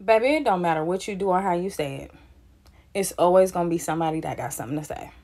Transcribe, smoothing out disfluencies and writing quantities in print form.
Baby, it don't matter what you do or how you say it. It's always going to be somebody that got something to say.